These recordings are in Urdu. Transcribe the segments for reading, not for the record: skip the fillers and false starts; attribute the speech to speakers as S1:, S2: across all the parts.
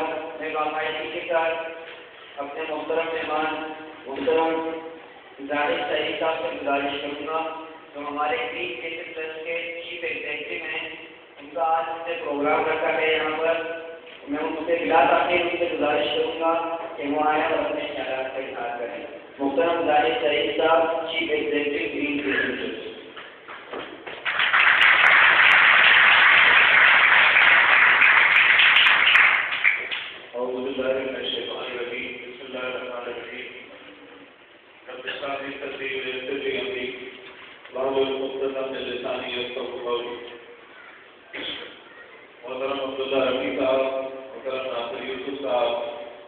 S1: میں باقاعدگی کے ساتھ اپنے محترم مہمان محترم زاہد سعید صاحب سے گزارش کروں گا جو ہمارے گرین کریٹو ٹرسٹ کے چیف ایگزیکٹو ہیں. ان کا آج ہم نے پروگرام رکھا ہے یہاں پر. میں ان سے بلا تاخیر ان سے گزارش کروں گا کہ وہ آئیں اور اپنے خیالات کا اظہار کریں. محترم Zahid Saeed Sahab chief executive green creative trust.
S2: محترم عبداللہ رفیع صاحب، محترم ناصر یوسف صاحب،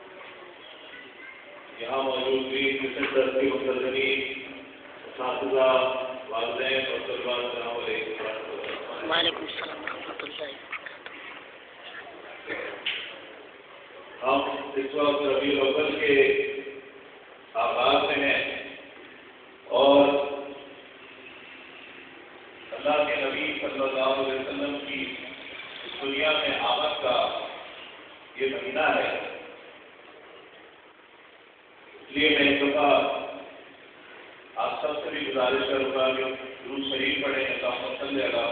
S2: یہاں موجود بھی کرسچن ٹرسٹ کے منتظمین، اساتذہ، والدین اور طلباء، السلام علیکم.
S3: وعلیکم السلام ورحمۃ اللہ وبرکاتہ.
S2: ہم اس وقت ربیع الاول کے آغاز میں ہیں اور اللہ کے نبی صلی اللہ علیہ وسلم کی اس دنیا میں آمد کا یہ مہینہ ہے. اس لیے میں ایک دفعہ آپ سب سے بھی گزارش کروں گا کہ درود شریف پڑھیں. اللہ صلی اللہ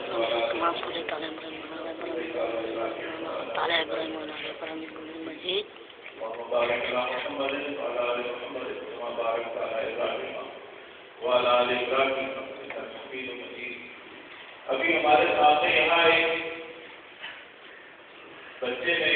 S2: ابھی ہمارے سامنے یہاں ایک بچے نے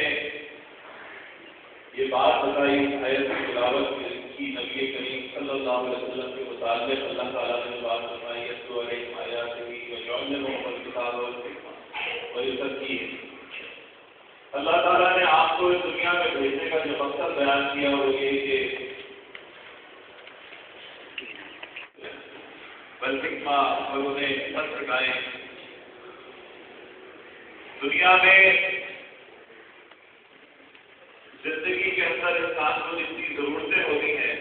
S2: یہ بات بتائی آیت کی تلاوت کی نبی کریم صلی اللہ علیہ وسلم کے متعلق. اللہ تعالیٰ نے بات بتائی یتلو علیہم آیاتہ ویعلمہم الکتاب والحکمہ ویزکیہم. اللہ تعالیٰ نے آپ کو اس دنیا میں بھیجنے کا جو مقصد بیان کیا وہ یہ کہ والحکمہ اور انہیں حکمت سکھائیں. دنیا میں زندگی کے اندر انسان کو جتنی ضرورتیں ہوتی ہیں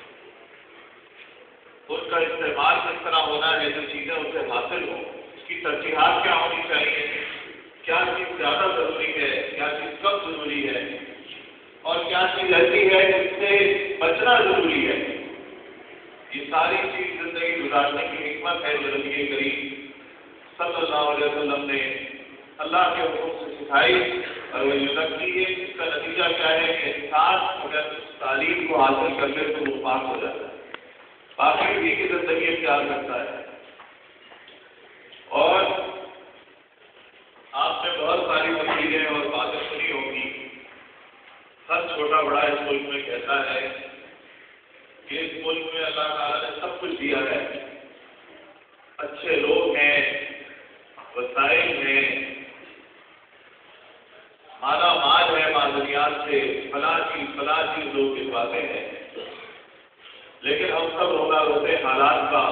S2: ان کا استعمال کس طرح ہونا ہے، جو چیزیں ان سے حاصل ہوں اس کی ترجیحات کیا ہونی چاہیے، کیا چیز زیادہ ضروری ہے، کیا چیز کم ضروری ہے اور کیا چیز ایسی ہے جس سے بچنا ضروری ہے. یہ ساری چیز زندگی گزارنے کی حکمت ہے جو نبی کریم صلی اللہ علیہ وسلم نے اللہ کے حکم سے سکھائی اور وہ یزکی ہے. اس کا نتیجہ کیا ہے کہ انسان اگر اس تعلیم کو حاصل کر لے تو وہ پاک ہو جاتا ہے، باقی بھی کی زندگی اختیار کرتا ہے. اور آپ نے بہت ساری تقریریں اور باتیں سنی ہوگی. ہر چھوٹا بڑا اس ملک میں کہتا ہے کہ اس ملک میں اللہ تعالیٰ نے سب کچھ دیا ہے، اچھے لوگ ہیں، وسائل ہیں، مالا مال ہے، معدنیات سے فلاں چیز لوگ دکھواتے ہیں. لیکن ہم سب رونا روتے حالات کا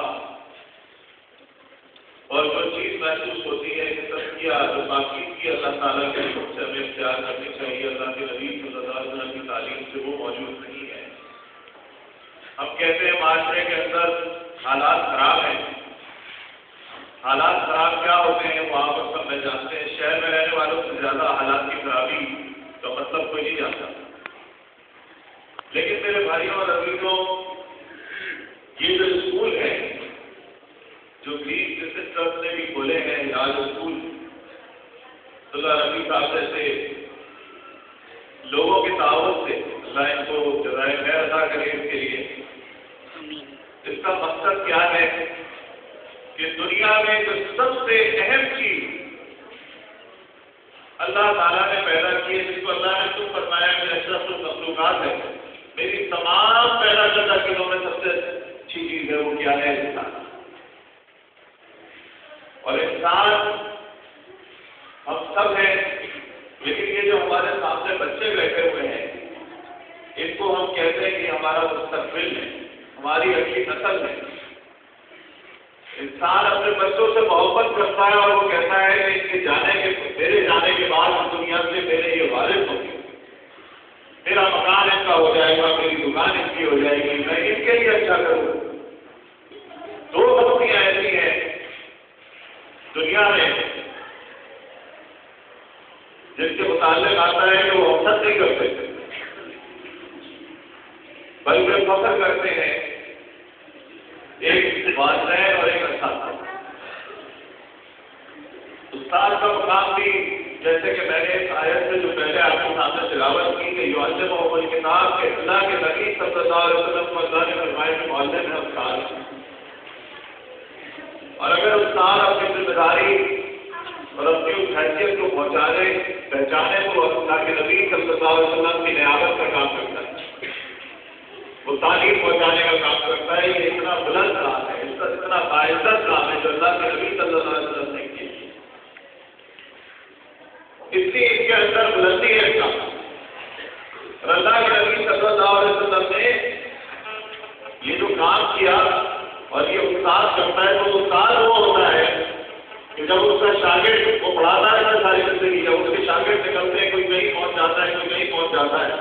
S2: اور جو چیز محسوس ہوتی ہے کہ تزکیہ جو باقی کی اللہ تعالیٰ کے حکم سے ہمیں اختیار کرنی چاہیے، اللہ کے نبی صلی اللہ علیہ وسلم کی تعلیم سے وہ موجود نہیں ہے. ہم کہتے ہیں معاشرے کے اندر حالات خراب ہیں. حالات خراب کیا ہوتے ہیں وہاں پر سب میں جانتے ہیں. شہر میں رہنے والوں سے زیادہ حالات کی خرابی کا مطلب کوئی نہیں جانتا. لیکن میرے بھائیوں اور عزیزوں، یہ جو اسکول ہے جو گرین کرسچن ٹرسٹ نے بھی کھولے ہیں، ہلال اسکول، اللہ رفیع صاحب جیسے لوگوں کے تعاون سے اللہ ان کو جزائے خیر ادا کرے اس کے لیے. اس کا مقصد کیا ہے کہ دنیا میں جو سب سے اہم چیز اللہ تعالیٰ نے پیدا کی ہے، جس کو اللہ نے خود فرمایا کہ اشرف المخلوقات ہے، میری تمام پیدا کردہ چیزوں میں سب سے اچھی چیز ہے، وہ کیا ہے؟ انسان. اور انسان ہم سب ہیں، لیکن یہ جو ہمارے سامنے بچے بیٹھے ہوئے ہیں ان کو ہم کہتے ہیں کہ ہمارا مستقبل ہے، ہماری اگلی نسل ہے. انسان اپنے بچوں سے محبت کرتا ہے اور وہ کہتا ہے کہ ان کے میرے جانے کے بعد دنیا سے میرے یہ وارث ہوں گے، میرا مکان ان کا ہو جائے گا، میری دکان ان کی ہو جائے گی، میں ان کے لیے اچھا کروں. دو بستیاں ایسی ہیں دنیا میں جس کے متعلق آتا ہے کہ وہ اوسط سے فخر کرتے ہیں ایک والدین اور ایک اساتذہ۔ استاد کا مقام بھی جیسے کہ میں نے اس آیت سے جو پہلے آپ کے سامنے تلاوت کی کہ یعلمہم الکتاب کے اللہ کے نبی صلی اللہ علیہ وسلم کو اللہ نے فرمایا کہ معلم ہے استاد، اور اگر استاد اپنی ذمہ داری اور اپنی اس حیثیت کو پہچانے تو اللہ کے نبی صلی اللہ علیہ وسلم کی نیابت کا کام کرتا ہے، وہ تعلیم پہنچانے کا کام کرتا ہے۔ یہ اتنا بلند کام ہے، اتنا باعزت کام ہے جو اللہ کے نبی صلی اللہ علیہ وسلم نے کیا، اس لیے اس کے اندر بلندی ہے کام۔ اور اللہ کے نبی صلی اللہ علیہ وسلم نے یہ جو کام کیا اور یہ استاد کرتا ہے تو استاد وہ ہوتا ہے کہ جب اس کا شاگرد وہ پڑھاتا ہے ساری زندگی، جب اس کے شاگرد نکلتے ہیں، کوئی کہیں پہنچ جاتا ہے، کوئی کہیں پہنچ جاتا ہے،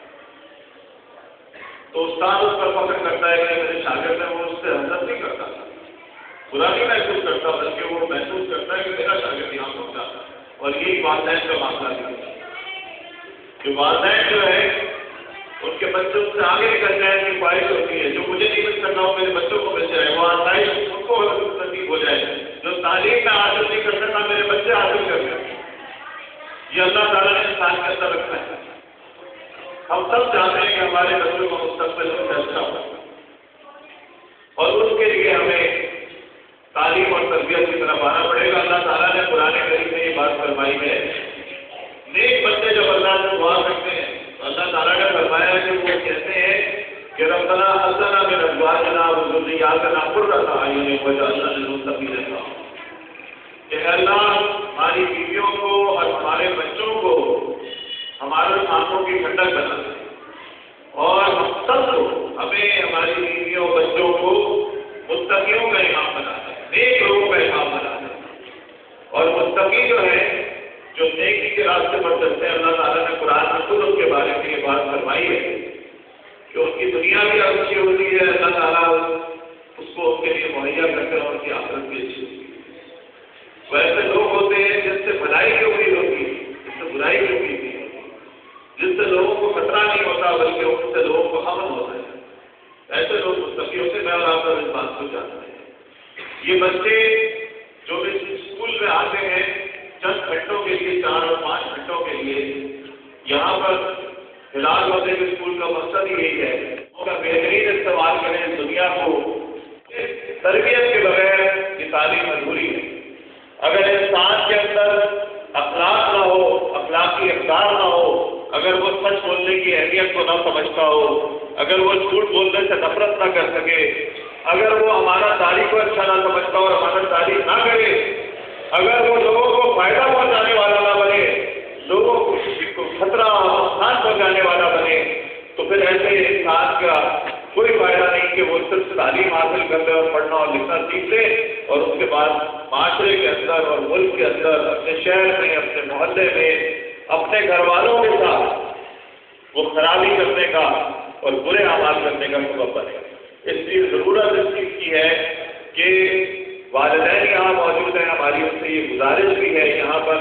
S2: تو استاد اس پر فخر کرتا ہے کہ میرے شاگرد ہے، وہ اس سے حسد نہیں کرتا، برا نہیں محسوس کرتا، بلکہ وہ محسوس کرتا ہے کہ میرا شاگرد یہاں پہنچا۔ اور یہی والدین کا معاملہ ہے کہ والدین جو ہے ان کے بچوں سے آگے نکل جائے کی خواہش ہوتی ہے، جو مجھے نہیں مل سکتا وہ میرے بچوں کو مل جائے، وہ آسائش ان کو نصیب ہو جائے، جو تعلیم میں حاصل نہیں کر سکتا میرے بچے حاصل کر سکتے۔ یہ اللہ تعالیٰ نے انسان کے اندر رکھا ہے۔ ہم سب چاہتے ہیں کہ ہمارے بچوں کو مستقبل میں اچھا ہو، اور اس کے لیے ہمیں تعلیم اور تربیت کی طرف آنا پڑے گا۔ اللہ تعالیٰ نے قرآن کریم میں یہ بات فرمائی ہے، نیک بندے جب اللہ سے دعا کرتے ہیں تو اللہ تعالیٰ نے فرمایا کہ وہ کہتے ہیں کہ ربنا هب لنا من ازواجنا وذرياتنا قرة اعین واجعلنا للمتقین اماما، کہ اللہ ہماری بیویوں کو اور ہمارے بچوں کو ہمارے آنکھوں کی ٹھنڈک بنا دے، اور ہم سب کو ہمیں ہماری بیویوں بچوں کو متقیوں کا امام بنا دے، نیک لوگوں کا امام بنا دے۔ اور متقی جو ہے جو نیکی کے راستے پر چلتے ہیں، اللہ تعالیٰ نے قرآن میں خود ان کے بارے میں یہ بات فرمائی ہے کہ ان کی دنیا بھی اچھی ہوتی ہے، اللہ تعالیٰ اس کو ان کے لیے مہیا کرتے ہیں، اور ان کی آخرت بھی اچھی ہوتی ہے۔ ویسے لوگ ہوتے ہیں جن سے بھلائی کی امید ہوتی ہے، جن سے برائی کی امید نہیں ہوتی، جن سے لوگوں کو خطرہ نہیں ہوتا بلکہ ان سے لوگوں کو امن ہوتا ہے، ایسے لوگ متقی ہوتے ہیں۔ میں اور آپ اس بات کو جانتے ہیں۔ یہ بچے جو اس اسکول میں آتے ہیں چند گھنٹوں کے لیے، 4 اور 5 گھنٹوں کے لیے، یہاں پر ہلال ہوتے کے اسکول کا مقصد یہی ہے کہ بہترین استعمال کریں دنیا کو۔ تربیت کے بغیر یہ تعلیم ادھوری ہے۔ اگر انسان کے اندر اخلاق نہ ہو، اخلاقی اقدار نہ ہو، اگر وہ سچ بولنے کی اہمیت کو نہ سمجھتا ہو، اگر وہ جھوٹ بولنے سے نفرت نہ کر سکے، اگر وہ امانت داری کو اچھا نہ سمجھتا اور امانت داری نہ کرے، اگر وہ لوگوں کو فائدہ پہنچانے والا نہ بنے، لوگوں کو خطرہ اور نقصان پہنچانے والا بنے، تو پھر ایسے انسان کا کوئی فائدہ نہیں کہ وہ صرف تعلیم حاصل کر لے اور پڑھنا اور لکھنا سیکھ لے، اور اس کے بعد معاشرے کے اندر اور ملک کے اندر، اپنے شہر میں، اپنے محلے میں، اپنے گھر والوں کے ساتھ وہ خرابی کرنے کا اور برے اعمال کرنے کا سبب بنے۔ اس لیے ضرورت اس چیز کی ہے کہ والدین یہاں موجود ہیں، ہماری ان سے یہ گزارش بھی ہے، یہاں پر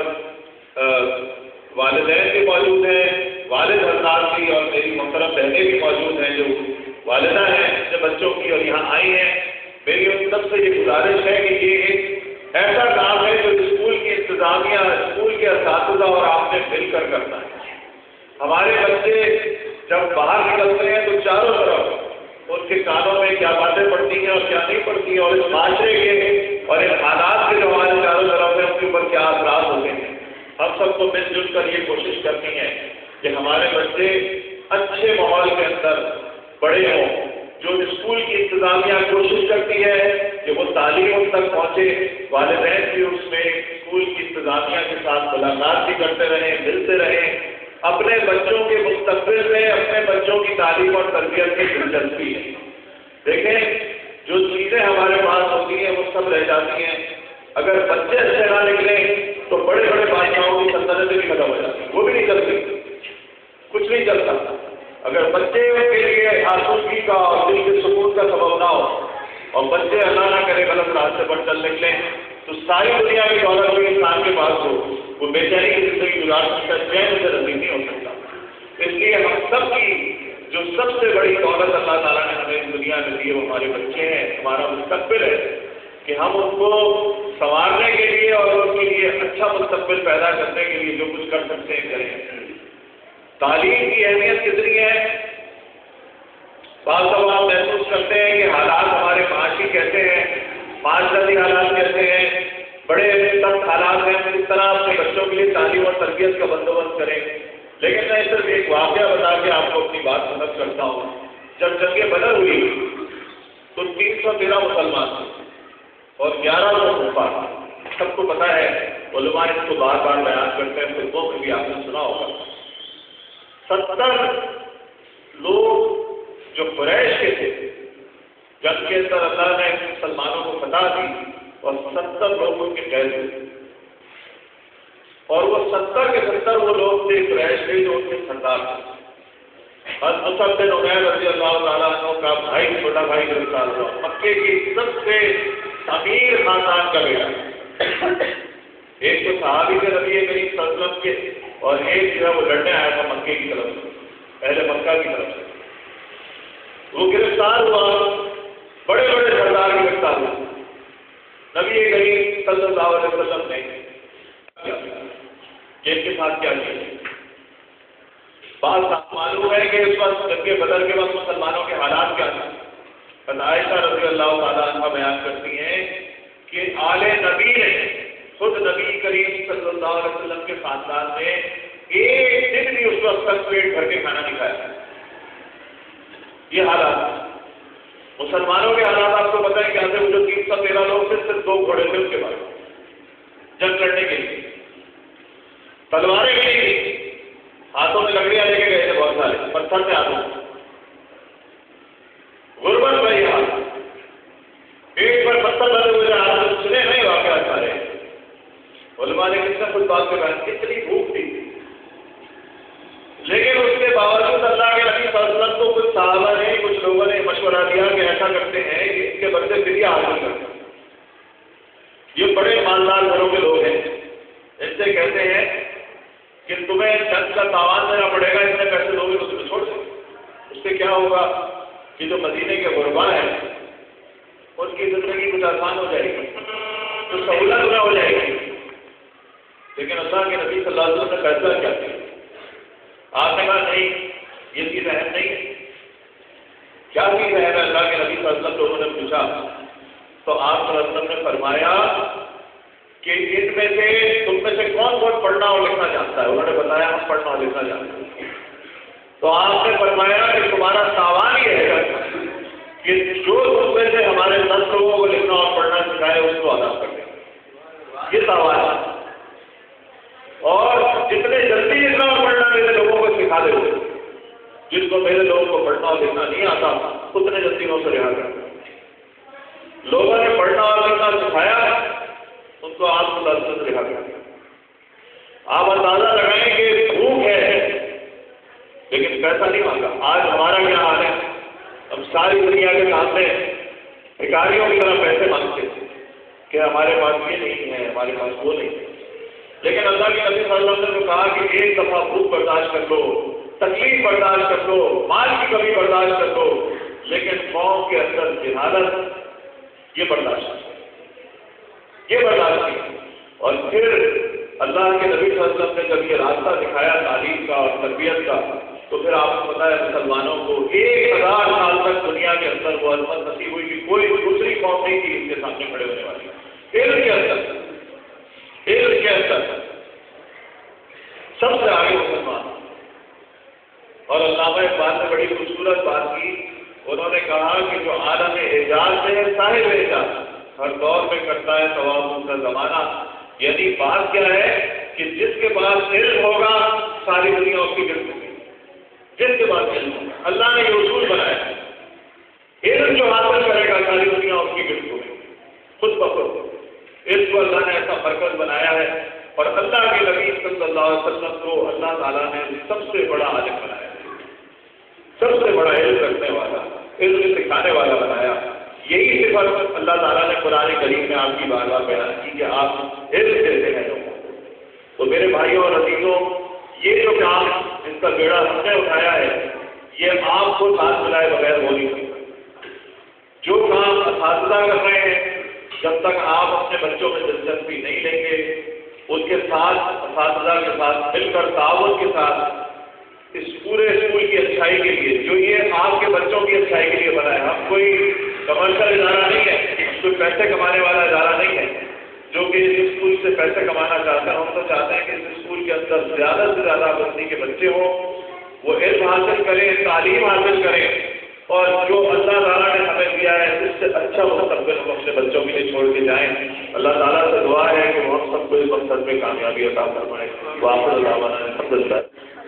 S2: والدین بھی موجود ہیں، والد حضرات بھی، اور میری محترم بہنیں بھی موجود ہیں جو والدہ ہیں اپنے بچوں کی اور یہاں آئی ہیں۔ میری ان سب سے یہ گزارش ہے کہ یہ ایک ایسا کام ہے جو اسکول کی انتظامیہ، اسکول کے اساتذہ اور آپ نے مل کر کرنا ہے۔ ہمارے بچے جب باہر نکلتے ہیں تو چاروں طرف ان کے کانوں میں کیا باتیں پڑتی ہیں اور کیا نہیں پڑتی ہیں، اور اس معاشرے کے اور ان حالات کے جو ہمارے چاروں طرف ہیں ان کے اوپر کیا اثرات ہوتے ہیں۔ ہم سب کو مل جل کر یہ کوشش کرنی ہے کہ ہمارے بچے اچھے ماحول کے اندر بڑے ہوں۔ جو اسکول کی انتظامیہ کوشش کرتی ہے کہ وہ تعلیم ان تک پہنچے، والدین بھی اس میں اسکول کی انتظامیہ کے ساتھ ملاقات بھی کرتے رہیں، ملتے رہیں، اپنے بچوں کے مستقبل میں اپنے بچوں کی تعلیم اور تربیت کی دلچسپی ہے۔ دیکھیں جو چیزیں ہمارے پاس ہوتی ہیں وہ سب رہ جاتی ہیں، اگر بچے اچھے نہ نکلیں تو بڑے بڑے بادشاہوں کی سلطنتیں بھی ختم ہو جاتی ہیں، وہ بھی نہیں چلتی، کچھ نہیں چلتا۔ اگر بچے کے لیے آسودگی کا اور دل کے سکون کا سبب نہ ہو اور بچے اللہ نہ کرے غلط راستے پر چل نکلیں تو ساری دنیا کی دولت بھی انسان کے پاس ہو، وہ بے چینی کی زندگی گزار سکتا ہے، چین اسے نصیب نہیں ہو سکتا۔ اس لیے ہم سب کی جو سب سے بڑی دولت اللہ تعالیٰ نے ہمیں اس دنیا میں دی ہے وہ ہمارے بچے ہیں، ہمارا مستقبل ہے کہ ہم ان کو سنوارنے کے لیے اور ان کے لیے اچھا مستقبل پیدا کرنے کے لیے جو کچھ کر سکتے ہیں کریں۔ تعلیم کی اہمیت کتنی ہے؟ بعض دفعہ آپ محسوس کرتے ہیں کہ حالات ہمارے معاشی کہتے ہیں، معاشرتی حالات کہتے ہیں، بڑے سخت حالات ہیں، کس طرح اپنے بچوں کے لیے تعلیم اور تربیت کا بندوبست کریں۔ لیکن میں صرف ایک واقعہ بتا کے آپ کو اپنی بات سمجھ کرتا ہوں۔ جب جنگ بدر ہوئی تو 313 مسلمان اور 1100 کفار، سب کو پتا ہے، علماء اس کو بار بار بیان کرتے ہیں، خطبوں میں بھی آپ نے سنا ہوگا۔ 70 لوگ جو قریش کے تھے، جنگ کے اندر اللہ نے مسلمانوں کو فتح دی اور 70 لوگ ان کے قید ہوئے، اور وہ 70 کے 70 وہ لوگ تھے قریش کے جو ان کے سردار تھے۔ مصعب بن عمیر رضی اللہ تعالیٰ عنہ کا بھائی، چھوٹا بھائی گرفتار ہوا، مکے کی سب سے امیر خاندان کا بیٹا، ایک تو صحابی کے نبی کریم صلی اللہ علیہ وسلم کے، اور ایک جو ہے وہ لڑنے آیا تھا مکے کی طرف سے، پہلے مکہ کی طرف سے۔ وہ گرفتار ہوا، بڑے بڑے سردار گرفتار ہوئے۔ نبی کریم صلی اللہ علیہ وسلم نے ان کے ساتھ کیا کیا؟ بات معلوم ہے کہ اس وقت جنگ بدر کے وقت مسلمانوں کے حالات کیا تھے۔ عائشہ رضی اللہ تعالیٰ عنہ بیان کرتی ہیں کہ آل نبی نے، خود نبی کریم صلی اللہ علیہ وسلم کے خاندان نے ایک دن بھی اس وقت تک پیٹ بھر کے کھانا نہیں کھایا۔ یہ حالات مسلمانوں کے حالات آپ کو پتہ ہے کیا تھے؟ وہ جو 313 لوگ تھے، صرف 2 گھوڑے تھے اس کے بعد جنگ لڑنے کے لیے، تلواریں بھی نہیں تھی، ہاتھوں میں لکڑیاں لے کے گئے تھے، بہت سارے پتھر سے ہاتھوں، غربت بھائی حال، پیٹ پر پتھر لگے ہوئے ہاتھ میں، سنے نہیں واقعات سارے۔ علماء نے کس نے کچھ بات کے بیان، کتنی بھوک تھی، لیکن اس کے باوجود اللہ کے نبی صلی اللہ علیہ وسلم کو کچھ صحابہ نے، کچھ لوگوں نے مشورہ دیا کہ ایسا کرتے ہیں کہ اس کے بدلے فدیہ حاصل کرتے ہیں۔ یہ بڑے مالدار گھروں کے لوگ ہیں، اس سے کہتے ہیں کہ تمہیں جنگ کا تاوان دینا پڑے گا، اتنے پیسے دو گے تو تمہیں چھوڑ دیں۔ اس سے کیا ہوگا کہ جو مدینے کے غربا ہیں ان کی زندگی کچھ آسان ہو جائے گی، تو سہولت نہ ہو جائے گی۔ لیکن اللہ کے نبی صلی اللہ علیہ وسلم نے فیصلہ کیا کیا؟ آپ نے کہا نہیں، یہ چیز اہم نہیں ہے۔ کیا چیز اہم ہے؟ اللہ کے نبی صلی اللہ علیہ وسلم لوگوں نے پوچھا تو آپ صلی اللہ علیہ وسلم نے فرمایا کہ ان میں سے تم میں سے کون کون پڑھنا اور لکھنا جانتا ہے؟ انہوں نے بتایا ہم پڑھنا اور لکھنا جانتے ہیں۔ تو آپ نے فرمایا کہ تمہارا تاوان یہ ہے کہ جو تم میں سے ہمارے 10 لوگوں کو لکھنا اور پڑھنا سکھائے اس کو ادا کر دیں، یہ تاوان ہے۔ اور جتنے جلدی لکھنا اور پڑھنا میرے لوگوں کو سکھا دے، جن کو میرے لوگوں کو پڑھنا اور لکھنا نہیں آتا اتنے جلدی ان سے رہا کر۔ لوگوں نے پڑھنا اور لکھنا سکھایا، ان کو آپ کو لذت رہا کر۔ آپ اندازہ لگائیں کہ بھوک ہے لیکن پیسہ نہیں مانگا۔ آج ہمارا کیا حال ہے؟ ہم ساری دنیا کے سامنے بھکاریوں کی طرح پیسے مانگتے ہیں کہ ہمارے پاس یہ نہیں ہے، ہمارے پاس وہ نہیں ہے۔ لیکن اللہ کے نبی صلی اللہ علیہ وسلم نے کہا کہ ایک دفعہ بھوک برداشت کر لو، تکلیف برداشت کر لو، مال کی کمی برداشت کر لو، لیکن قوم کے اندر جہالت یہ برداشت نہیں، یہ برداشت نہیں۔ اور پھر اللہ کے نبی صلی اللہ علیہ وسلم نے جب یہ راستہ دکھایا تعلیم کا اور تربیت کا، تو پھر آپ کو پتا ہے مسلمانوں کو 1000 سال تک دنیا کے اندر وہ عظمت نصیب ہوئی کہ کوئی دوسری قوم نہیں تھی اس کے سامنے کھڑے ہونے والی۔ علم کے اندر سب سے آگے مسلمان۔ اور علامہ اقبال نے بڑی خوبصورت بات کی، انہوں نے کہا کہ جو عالم اعجاز ہے صاحب اعجاز ہر دور میں کرتا ہے توابع کا زمانہ۔ یعنی بات کیا ہے کہ جس کے پاس علم ہوگا ساری دنیا اس کی گرفت ہوگی، جس کے پاس علم ہوگا۔ اللہ نے یہ اصول بنایا ہے، علم جو حاصل کرے گا ساری دنیا اس کی گرفت ہوگی، خود بخود۔ علم کو اللہ نے ایسا مرکز بنایا ہے، اور اللہ کے نبی صلی اللہ علیہ وسلم کو اللہ تعالیٰ نے سب سے بڑا عالم بنایا، سب سے بڑا علم رکھنے والا، علم سکھانے والا بنایا۔ یہی صفت اللہ تعالیٰ نے قرآن کریم میں آپ کی بار بار بیان کی کہ آپ علم دیتے ہیں لوگوں کو۔ تو میرے بھائیوں اور عزیزوں، یہ جو کام اس کا بیڑا ہم نے اٹھایا ہے، یہ آپ کو ساتھ ملائے بغیر ہو نہیں سکتا. جو کام اساتذہ کر رہے ہیں جب تک آپ اپنے بچوں میں دلچسپی نہیں لیں گے اس کے ساتھ اساتذہ کے ساتھ مل کر تعاون کے ساتھ اس پورے اسکول کی اچھائی کے لیے جو یہ آپ کے بچوں کی اچھائی کے لیے بنا ہے. ہم کوئی کمرشل ادارہ نہیں ہے, کوئی پیسے کمانے والا ادارہ نہیں ہے جو کہ اس اسکول سے پیسے کمانا چاہتا ہے. ہم تو چاہتے ہیں کہ اس اسکول کے اندر زیادہ سے زیادہ بستی کے بچے ہوں, وہ علم حاصل کریں, تعلیم حاصل کریں, اور جو اللہ تعالیٰ نے ہمیں دیا ہے اس سے اچھا مستقبل ہم اپنے بچوں کے لیے چھوڑ کے جائیں. اللہ تعالیٰ سے دعا ہے کہ وہ ہم سب کو اس مقصد میں کامیابی عطا فرمائے. وآخر دعوانا الحمدللہ.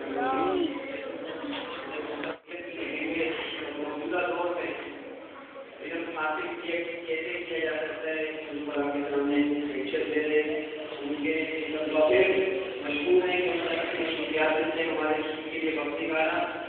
S1: کیسے کیا جا سکتا ہے آپ کے سامنے لیکچر دے رہے ہیں ان کے مشہور ہیں ہمارے کے لیے وقتی کا